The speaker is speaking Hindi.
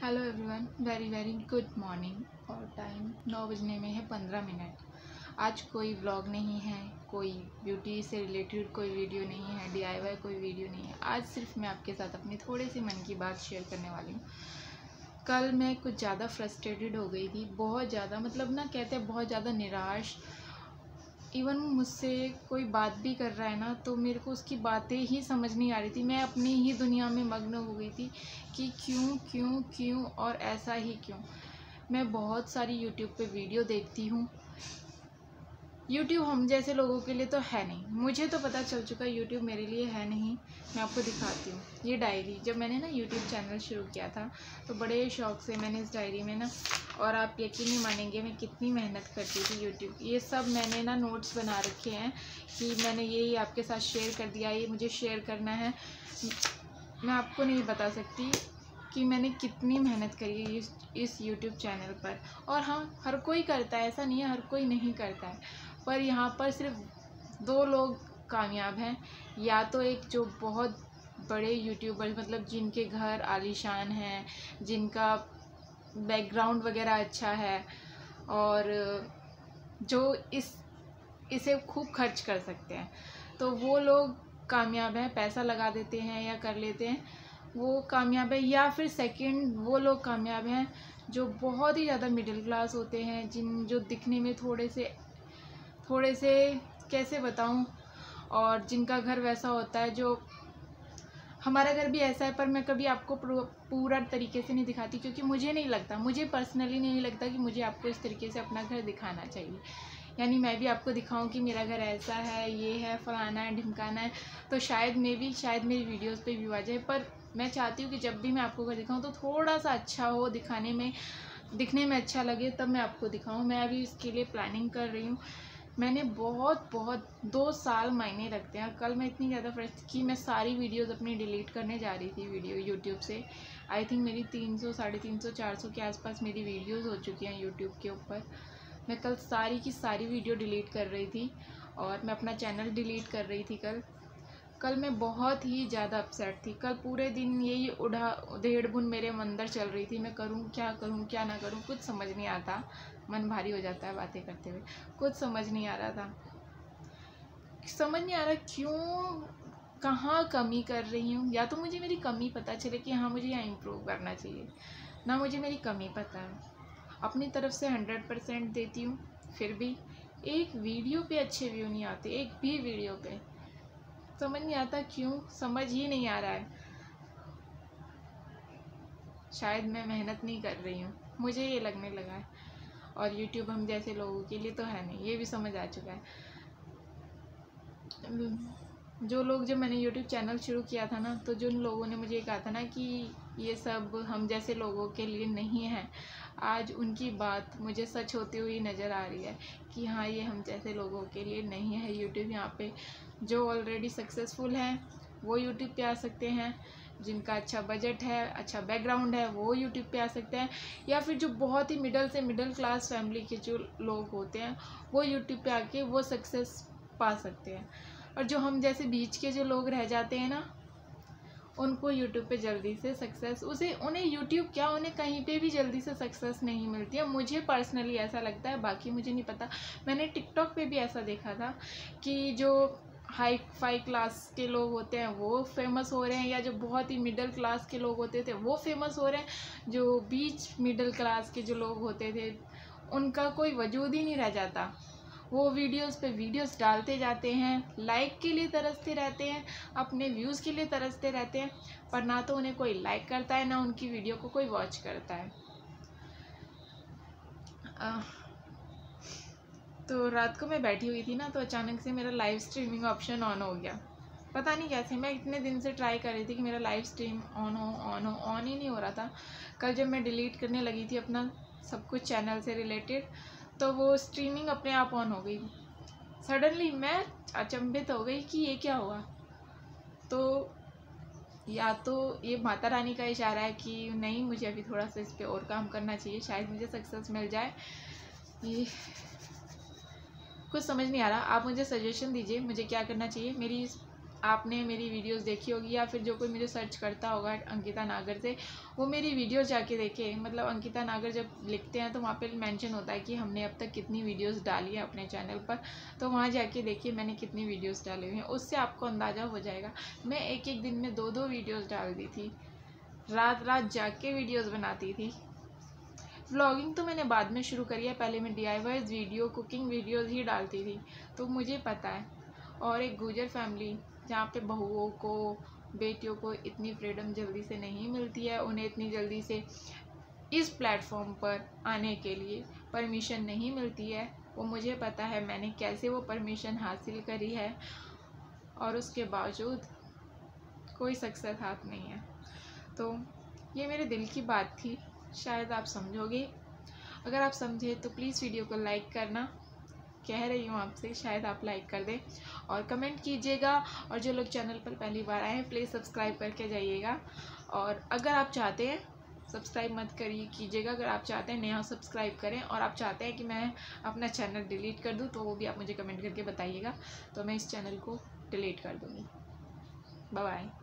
Hello everyone, very very good morning. और टाइम 9 बजने में है 15 मिनट। आज कोई व्लॉग नहीं है, कोई ब्यूटी से रिलेटेड कोई वीडियो नहीं है, DIY कोई वीडियो नहीं है। आज सिर्फ मैं आपके साथ अपनी थोड़ी सी मन की बात शेयर करने वाली हूँ। कल मैं कुछ ज़्यादा फ्रस्ट्रेटेड हो गई थी, बहुत ज़्यादा, मतलब ना कहते हैं बहुत ज़्यादा निराश। इवन मुझसे कोई बात भी कर रहा है ना, तो मेरे को उसकी बातें ही समझ नहीं आ रही थी। मैं अपनी ही दुनिया में मग्न हो गई थी कि क्यों क्यों क्यों और ऐसा ही क्यों। मैं बहुत सारी यूट्यूब पे वीडियो देखती हूँ। यूट्यूब हम जैसे लोगों के लिए तो है नहीं, मुझे तो पता चल चुका है यूट्यूब मेरे लिए है नहीं। मैं आपको दिखाती हूँ ये डायरी। जब मैंने ना यूट्यूब चैनल शुरू किया था तो बड़े शौक़ से मैंने इस डायरी में ना, और आप यकीन नहीं मानेंगे मैं कितनी मेहनत करती थी यूट्यूब। ये सब मैंने ना नोट्स बना रखे हैं कि मैंने ये आपके साथ शेयर कर दिया, ये मुझे शेयर करना है। मैं आपको नहीं बता सकती कि मैंने कितनी मेहनत करी है इस यूट्यूब चैनल पर। और हाँ, हर कोई करता है, ऐसा नहीं है हर कोई नहीं करता है। पर यहाँ पर सिर्फ 2 लोग कामयाब हैं। या तो एक जो बहुत बड़े यूट्यूबर्स, मतलब जिनके घर आलीशान हैं, जिनका बैकग्राउंड वगैरह अच्छा है, और जो इसे खूब खर्च कर सकते हैं, तो वो लोग कामयाब हैं, पैसा लगा देते हैं या कर लेते हैं, वो कामयाब है। या फिर सेकंड वो लोग कामयाब हैं जो बहुत ही ज़्यादा मिडिल क्लास होते हैं, जो दिखने में थोड़े से कैसे बताऊं, और जिनका घर वैसा होता है। जो हमारा घर भी ऐसा है, पर मैं कभी आपको पूरा तरीके से नहीं दिखाती, क्योंकि मुझे नहीं लगता, मुझे पर्सनली नहीं लगता कि मुझे आपको इस तरीके से अपना घर दिखाना चाहिए। यानी मैं भी आपको दिखाऊं कि मेरा घर ऐसा है, ये है, फलाना है, ढिमकाना है, तो शायद मेरी वीडियोस पे व्यू आ जाए। पर मैं चाहती हूँ कि जब भी मैं आपको घर दिखाऊं तो थोड़ा सा अच्छा हो, दिखाने में, दिखने में अच्छा लगे, तब मैं आपको दिखाऊं। मैं अभी इसके लिए प्लानिंग कर रही हूँ। मैंने बहुत 2 साल मायने रखते हैं। कल मैं इतनी ज़्यादा फ्रस्ट्रेट कि मैं सारी वीडियोस अपनी डिलीट करने जा रही थी वीडियो यूट्यूब से। आई थिंक मेरी 300, 350, 400 के आसपास मेरी वीडियोस हो चुकी हैं यूट्यूब के ऊपर। मैं कल सारी की सारी वीडियो डिलीट कर रही थी, और मैं अपना चैनल डिलीट कर रही थी कल मैं बहुत ही ज़्यादा अपसेट थी। कल पूरे दिन यही उधेड़ बुन मेरे अंदर चल रही थी। मैं करूँ क्या ना करूँ, कुछ समझ नहीं आता। मन भारी हो जाता है बातें करते हुए। कुछ समझ नहीं आ रहा क्यों, कहाँ कमी कर रही हूँ। या तो मुझे मेरी कमी पता चले कि हाँ मुझे यहाँ इम्प्रूव करना चाहिए, ना मुझे मेरी कमी पता है। अपनी तरफ से 100% देती हूँ, फिर भी एक वीडियो पे अच्छे व्यू नहीं आते, एक भी वीडियो पे। समझ नहीं आता क्यों, समझ ही नहीं आ रहा है। शायद मैं मेहनत नहीं कर रही हूँ, मुझे ये लगने लगा है। और YouTube हम जैसे लोगों के लिए तो है नहीं, ये भी समझ आ चुका है। जो लोग, जब मैंने YouTube चैनल शुरू किया था ना, तो जिन लोगों ने मुझे कहा था ना कि ये सब हम जैसे लोगों के लिए नहीं है, आज उनकी बात मुझे सच होती हुई नज़र आ रही है कि हाँ, ये हम जैसे लोगों के लिए नहीं है YouTube। यहाँ पे जो ऑलरेडी सक्सेसफुल हैं वो YouTube पे आ सकते हैं, जिनका अच्छा बजट है, अच्छा बैकग्राउंड है, वो YouTube पे आ सकते हैं। या फिर जो बहुत ही मिडिल क्लास फैमिली के जो लोग होते हैं, वो YouTube पे आके वो सक्सेस पा सकते हैं। और जो हम जैसे बीच के जो लोग रह जाते हैं ना, उनको यूट्यूब पे जल्दी से सक्सेस, उन्हें यूट्यूब क्या, उन्हें कहीं पे भी जल्दी से सक्सेस नहीं मिलती है। मुझे पर्सनली ऐसा लगता है, बाकी मुझे नहीं पता। मैंने टिकटॉक पे भी ऐसा देखा था कि जो हाई फाई क्लास के लोग होते हैं वो फेमस हो रहे हैं, या जो बहुत ही मिडिल क्लास के लोग होते थे वो फेमस हो रहे हैं। जो बीच मिडिल क्लास के जो लोग होते थे उनका कोई वजूद ही नहीं रह जाता। वो वीडियोस पे वीडियोस डालते जाते हैं, लाइक के लिए तरसते रहते हैं, अपने व्यूज़ के लिए तरसते रहते हैं, पर ना तो उन्हें कोई लाइक करता है, ना उनकी वीडियो को कोई वॉच करता है। तो रात को मैं बैठी हुई थी ना, तो अचानक से मेरा लाइव स्ट्रीमिंग ऑप्शन ऑन हो गया। पता नहीं कैसे, मैं इतने दिन से ट्राई कर रही थी कि मेरा लाइव स्ट्रीम ऑन ही नहीं हो रहा था। कल जब मैं डिलीट करने लगी थी अपना सब कुछ चैनल से रिलेटेड, तो वो स्ट्रीमिंग अपने आप ऑन हो गई। सडनली मैं अचंभित हो गई कि ये क्या हुआ। तो या तो ये माता रानी का इशारा है कि नहीं, मुझे अभी थोड़ा सा इस पर और काम करना चाहिए, शायद मुझे सक्सेस मिल जाए। ये कुछ समझ नहीं आ रहा, आप मुझे सजेशन दीजिए मुझे क्या करना चाहिए। मेरी आपने मेरी वीडियोस देखी होगी, या फिर जो कोई मुझे सर्च करता होगा अंकिता नागर से, वो मेरी वीडियो जाके देखे। मतलब अंकिता नागर जब लिखते हैं तो वहाँ पे मेंशन होता है कि हमने अब तक कितनी वीडियोस डाली है अपने चैनल पर, तो वहाँ जाके देखिए मैंने कितनी वीडियोस डाली हुई हैं, उससे आपको अंदाज़ा हो जाएगा। मैं एक एक दिन में 2-2 वीडियोज़ डालती थी, रात रात जाग के वीडियोज़ बनाती थी। व्लॉगिंग तो मैंने बाद में शुरू करी है, पहले मैं DIY वीडियो, कुकिंग वीडियोज़ ही डालती थी, तो मुझे पता है। और एक गुजर फैमिली जहाँ पे बहुओं को, बेटियों को इतनी फ्रीडम जल्दी से नहीं मिलती है, उन्हें इतनी जल्दी से इस प्लेटफॉर्म पर आने के लिए परमिशन नहीं मिलती है, वो मुझे पता है मैंने कैसे वो परमिशन हासिल करी है, और उसके बावजूद कोई सक्सेस हाथ नहीं है। तो ये मेरे दिल की बात थी, शायद आप समझोगे। अगर आप समझे तो प्लीज़ वीडियो को लाइक करना, कह रही हूँ आपसे, शायद आप लाइक कर दें और कमेंट कीजिएगा। और जो लोग चैनल पर पहली बार आए हैं प्लीज़ सब्सक्राइब करके जाइएगा। और अगर आप चाहते हैं, सब्सक्राइब मत कीजिएगा, अगर आप चाहते हैं नया सब्सक्राइब करें और आप चाहते हैं कि मैं अपना चैनल डिलीट कर दूँ तो वो भी आप मुझे कमेंट करके बताइएगा, तो मैं इस चैनल को डिलीट कर दूँगी। Bye bye.